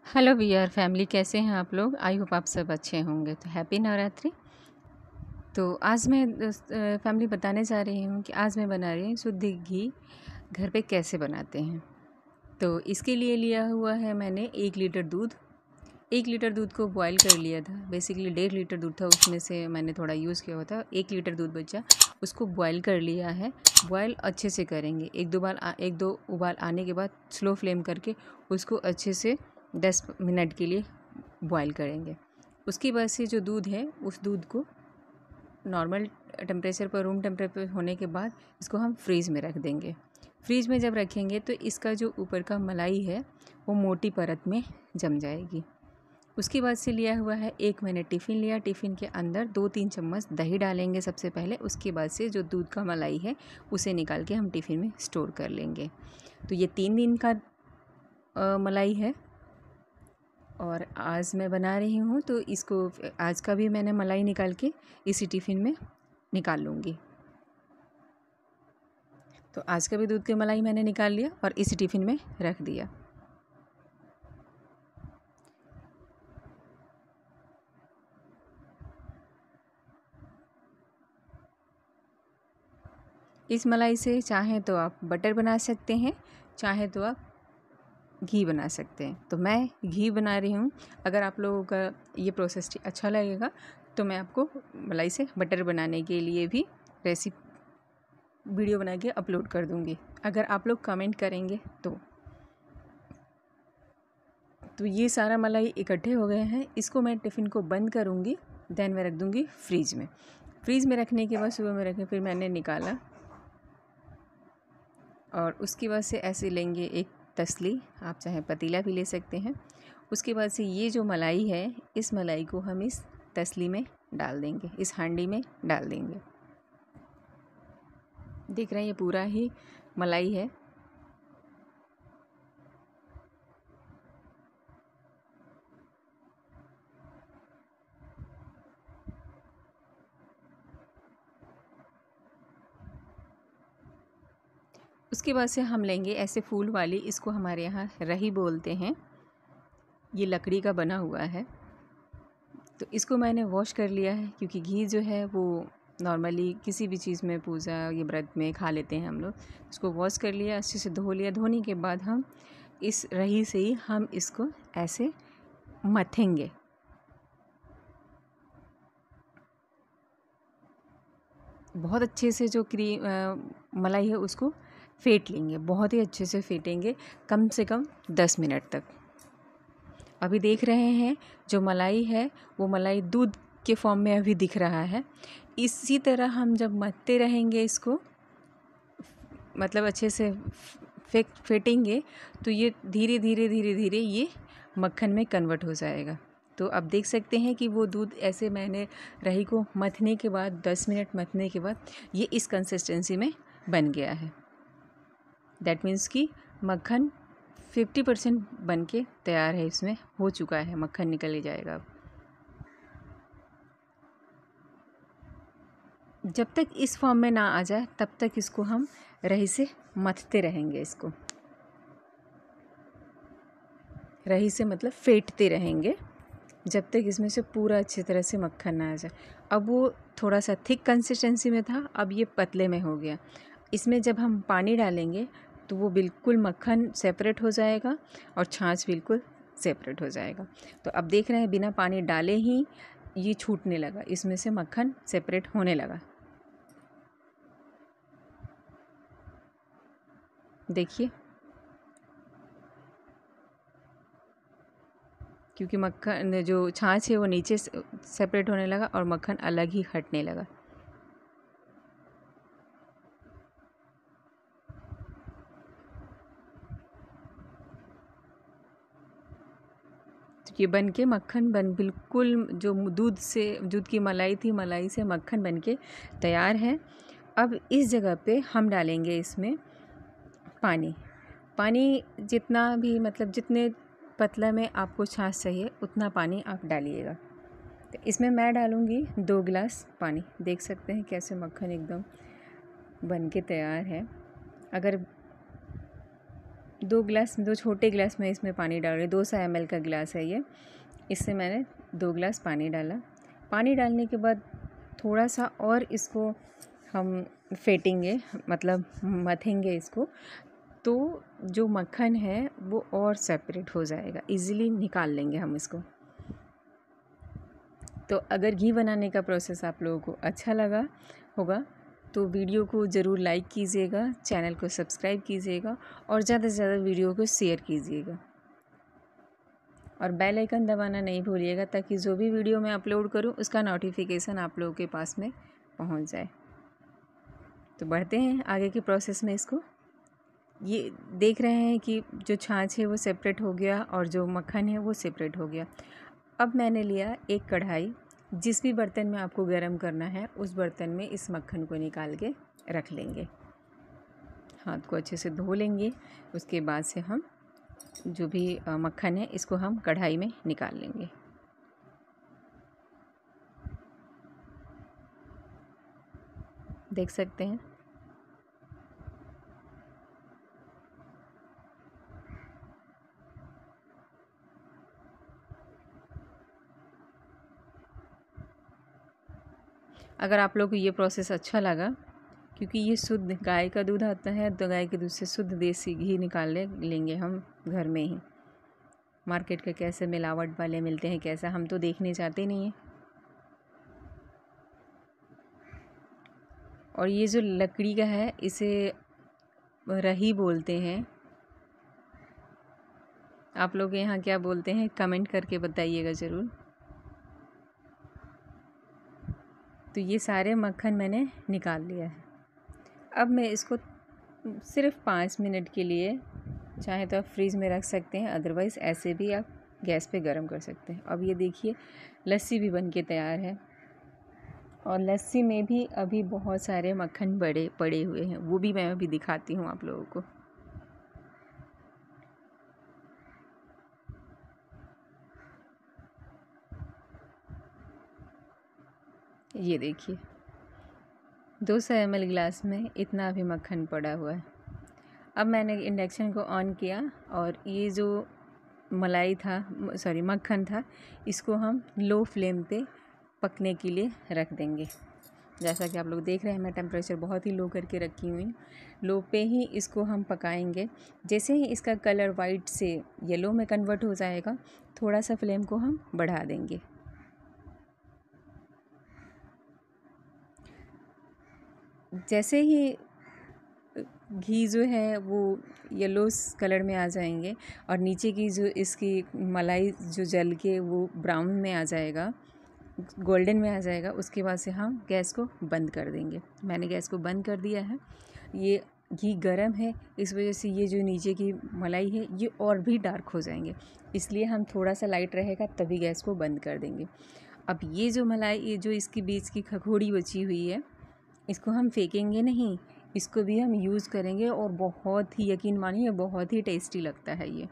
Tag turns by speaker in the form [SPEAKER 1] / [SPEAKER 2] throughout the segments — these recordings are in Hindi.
[SPEAKER 1] हेलो वीआर फैमिली, कैसे हैं आप लोग। आई होप आप सब अच्छे होंगे। तो हैप्पी नवरात्रि। तो आज मैं फैमिली बताने जा रही हूँ कि आज मैं बना रही हूँ शुद्ध घी घर पे कैसे बनाते हैं। तो इसके लिए लिया हुआ है मैंने 1 लीटर दूध। 1 लीटर दूध को बॉईल कर लिया था। बेसिकली 1.5 लीटर दूध था, उसमें से मैंने थोड़ा यूज़ किया हुआ था। 1 लीटर दूध बचा, उसको बॉईल कर लिया है। बॉईल अच्छे से करेंगे। एक दो उबाल आने के बाद स्लो फ्लेम करके उसको अच्छे से 10 मिनट के लिए बॉईल करेंगे। उसके बाद से जो दूध है उस दूध को नॉर्मल टेम्परेचर पर, रूम टेम्परेचर होने के बाद इसको हम फ्रीज़ में रख देंगे। फ्रीज में जब रखेंगे तो इसका जो ऊपर का मलाई है वो मोटी परत में जम जाएगी। उसके बाद से लिया हुआ है एक मैंने टिफ़िन लिया। टिफ़िन के अंदर 2-3 चम्मच दही डालेंगे सबसे पहले। उसके बाद से जो दूध का मलाई है उसे निकाल के हम टिफ़िन में स्टोर कर लेंगे। तो ये 3 दिन का मलाई है और आज मैं बना रही हूँ, तो इसको आज का भी मैंने मलाई निकाल के इसी टिफ़िन में निकाल लूँगी। तो आज का भी दूध की मलाई मैंने निकाल लिया और इसी टिफ़िन में रख दिया। इस मलाई से चाहे तो आप बटर बना सकते हैं, चाहे तो आप घी बना सकते हैं। तो मैं घी बना रही हूँ। अगर आप लोगों का ये प्रोसेस अच्छा लगेगा तो मैं आपको मलाई से बटर बनाने के लिए भी रेसिपी वीडियो बना के अपलोड कर दूँगी, अगर आप लोग कमेंट करेंगे तो ये सारा मलाई इकट्ठे हो गए हैं। इसको मैं टिफ़िन को बंद करूँगी, देन मैं रख दूँगी फ्रीज़ में। फ्रीज़ में रखने के बाद सुबह में रखे, फिर मैंने निकाला और उसके बाद से ऐसे लेंगे एक तसली, आप चाहे पतीला भी ले सकते हैं। उसके बाद से ये जो मलाई है, इस मलाई को हम इस तसली में डाल देंगे, इस हांडी में डाल देंगे। देख रहे हैं ये पूरा ही मलाई है। उसके बाद से हम लेंगे ऐसे फूल वाली, इसको हमारे यहाँ रही बोलते हैं। ये लकड़ी का बना हुआ है। तो इसको मैंने वॉश कर लिया है, क्योंकि घी जो है वो नॉर्मली किसी भी चीज़ में, पूजा या व्रत में खा लेते हैं हम लोग। इसको वॉश कर लिया, अच्छे से धो लिया। धोने के बाद हम इस रही से ही हम इसको ऐसे मथेंगे। बहुत अच्छे से जो मलाई है उसको फेंट लेंगे, बहुत ही अच्छे से फेंटेंगे, कम से कम 10 मिनट तक। अभी देख रहे हैं जो मलाई है वो मलाई दूध के फॉर्म में अभी दिख रहा है। इसी तरह हम जब मथते रहेंगे इसको, मतलब अच्छे से फेंटेंगे, तो ये धीरे धीरे धीरे धीरे ये मक्खन में कन्वर्ट हो जाएगा। तो अब देख सकते हैं कि वो दूध ऐसे मैंने रही को मथने के बाद 10 मिनट मथने के बाद ये इस कंसिस्टेंसी में बन गया है। दैट मीन्स कि मक्खन 50% बन के तैयार है, इसमें हो चुका है, मक्खन निकल ही जाएगा अब। जब तक इस फॉर्म में ना आ जाए तब तक इसको हम रही से मथते रहेंगे। इसको रही से मतलब फेंटते रहेंगे जब तक इसमें से पूरा अच्छी तरह से मक्खन ना आ जाए। अब वो थोड़ा सा थिक कंसिस्टेंसी में था, अब ये पतले में हो गया। इसमें जब हम पानी डालेंगे तो वो बिल्कुल मक्खन सेपरेट हो जाएगा और छाछ बिल्कुल सेपरेट हो जाएगा। तो अब देख रहे हैं बिना पानी डाले ही ये छूटने लगा, इसमें से मक्खन सेपरेट होने लगा। देखिए, क्योंकि मक्खन जो छाछ है वो नीचे सेपरेट होने लगा और मक्खन अलग ही हटने लगा। ये बन के मक्खन बन बिल्कुल जो दूध की मलाई थी, मलाई से मक्खन बन के तैयार है। अब इस जगह पे हम डालेंगे इसमें पानी। पानी जितना भी, मतलब जितने पतला में आपको छाछ चाहिए उतना पानी आप डालिएगा। तो इसमें मैं डालूँगी 2 गिलास पानी। देख सकते हैं कैसे मक्खन एकदम बन के तैयार है। अगर दो छोटे गिलास में इसमें पानी डाल रही हूँ। 200 ml का गिलास है ये। इससे मैंने 2 गिलास पानी डाला। पानी डालने के बाद थोड़ा सा और इसको हम फेंटेंगे, मतलब मथेंगे इसको, तो जो मक्खन है वो और सेपरेट हो जाएगा, इजीली निकाल लेंगे हम इसको। तो अगर घी बनाने का प्रोसेस आप लोगों को अच्छा लगा होगा तो वीडियो को ज़रूर लाइक कीजिएगा, चैनल को सब्सक्राइब कीजिएगा और ज़्यादा से ज़्यादा वीडियो को शेयर कीजिएगा और बेल आइकन दबाना नहीं भूलिएगा, ताकि जो भी वीडियो मैं अपलोड करूं उसका नोटिफिकेशन आप लोगों के पास में पहुंच जाए। तो बढ़ते हैं आगे के प्रोसेस में। इसको ये देख रहे हैं कि जो छाछ है वो सेपरेट हो गया और जो मक्खन है वो सेपरेट हो गया। अब मैंने लिया एक कढ़ाई, जिस भी बर्तन में आपको गरम करना है उस बर्तन में इस मक्खन को निकाल के रख लेंगे। हाथ को अच्छे से धो लेंगे। उसके बाद से हम जो भी मक्खन है इसको हम कढ़ाई में निकाल लेंगे। देख सकते हैं। अगर आप लोग को ये प्रोसेस अच्छा लगा, क्योंकि ये शुद्ध गाय का दूध आता है, तो गाय के दूध से शुद्ध देसी घी निकाल लेंगे हम घर में ही। मार्केट के कैसे मिलावट वाले मिलते हैं कैसा, हम तो देखने जाते नहीं हैं। और ये जो लकड़ी का है इसे रही बोलते हैं। आप लोग यहाँ क्या बोलते हैं कमेंट करके बताइएगा ज़रूर। तो ये सारे मक्खन मैंने निकाल लिया है। अब मैं इसको सिर्फ 5 मिनट के लिए, चाहे तो आप फ्रीज़ में रख सकते हैं, अदरवाइज़ ऐसे भी आप गैस पे गरम कर सकते हैं। अब ये देखिए लस्सी भी बन के तैयार है और लस्सी में भी अभी बहुत सारे मक्खन पड़े हुए हैं, वो भी मैं अभी दिखाती हूँ आप लोगों को। ये देखिए 200 ml गिलास में इतना भी मक्खन पड़ा हुआ है। अब मैंने इंडक्शन को ऑन किया और ये जो मक्खन था इसको हम लो फ्लेम पे पकने के लिए रख देंगे। जैसा कि आप लोग देख रहे हैं मैं टेम्परेचर बहुत ही लो करके रखी हुई हूँ। लो पे ही इसको हम पकाएंगे। जैसे ही इसका कलर वाइट से येलो में कन्वर्ट हो जाएगा, थोड़ा सा फ्लेम को हम बढ़ा देंगे। जैसे ही घी जो है वो येलो कलर में आ जाएंगे और नीचे की जो इसकी मलाई जो जल के वो ब्राउन में आ जाएगा, गोल्डन में आ जाएगा, उसके बाद से हम गैस को बंद कर देंगे। मैंने गैस को बंद कर दिया है। ये घी गरम है, इस वजह से ये जो नीचे की मलाई है ये और भी डार्क हो जाएंगे, इसलिए हम थोड़ा सा लाइट रहेगा तभी गैस को बंद कर देंगे। अब ये जो मलाई, ये जो इसकी बीच की खखोड़ी बची हुई है, इसको हम फेंकेंगे नहीं, इसको भी हम यूज़ करेंगे और बहुत ही, यकीन मानिए, बहुत ही टेस्टी लगता है ये।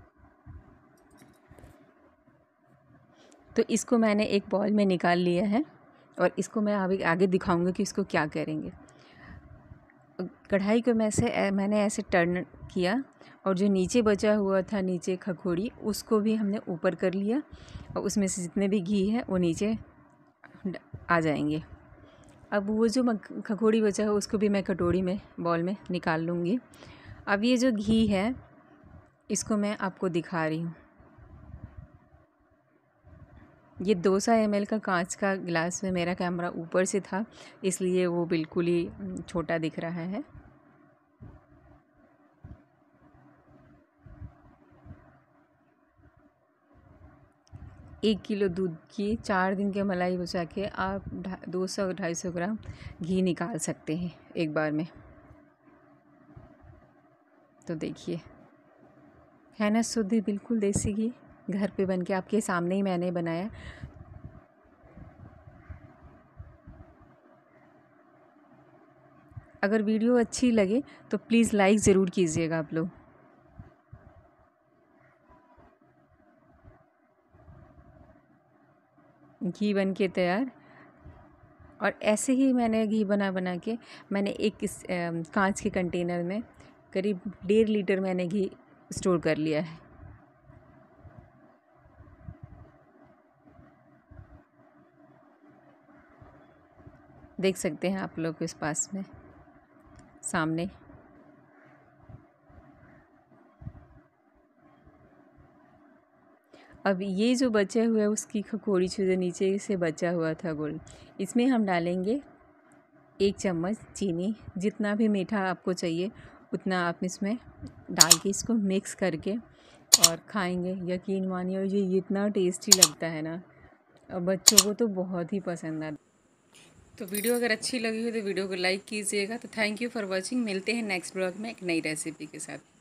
[SPEAKER 1] तो इसको मैंने एक बॉल में निकाल लिया है और इसको मैं आगे दिखाऊंगी कि इसको क्या करेंगे। कढ़ाई को मैंने ऐसे टर्न किया और जो नीचे बचा हुआ था, नीचे खखोड़ी, उसको भी हमने ऊपर कर लिया और उसमें से जितने भी घी है वो नीचे आ जाएंगे। अब वो जो खखोड़ी बचा है उसको भी मैं कटोरी में, बॉल में निकाल लूँगी। अब ये जो घी है इसको मैं आपको दिखा रही हूँ। ये 200 ml का कांच का गिलास में, मेरा कैमरा ऊपर से था इसलिए वो बिल्कुल ही छोटा दिख रहा है। एक किलो दूध की 4 दिन के मलाई बचा के आप 200-250 ग्राम घी निकाल सकते हैं एक बार में। तो देखिए है ना शुद्ध, बिल्कुल देसी घी, घर पे बन के आपके सामने ही मैंने बनाया। अगर वीडियो अच्छी लगे तो प्लीज़ लाइक ज़रूर कीजिएगा आप लोग। घी बन के तैयार। और ऐसे ही मैंने घी बना के मैंने एक कांच के कंटेनर में करीब 1.5 लीटर मैंने घी स्टोर कर लिया है। देख सकते हैं आप लोग इस पास में सामने। अब ये जो बचा हुआ है उसकी खकोड़ी जो नीचे से बचा हुआ था गुड़, इसमें हम डालेंगे 1 चम्मच चीनी। जितना भी मीठा आपको चाहिए उतना आप इसमें डाल के इसको मिक्स करके और खाएंगे। यकीन मानिए ये इतना टेस्टी लगता है ना, और बच्चों को तो बहुत ही पसंद आता। तो वीडियो अगर अच्छी लगी हो तो वीडियो को लाइक कीजिएगा। तो थैंक यू फॉर वॉचिंग। मिलते हैं नेक्स्ट ब्लॉग में एक नई रेसिपी के साथ।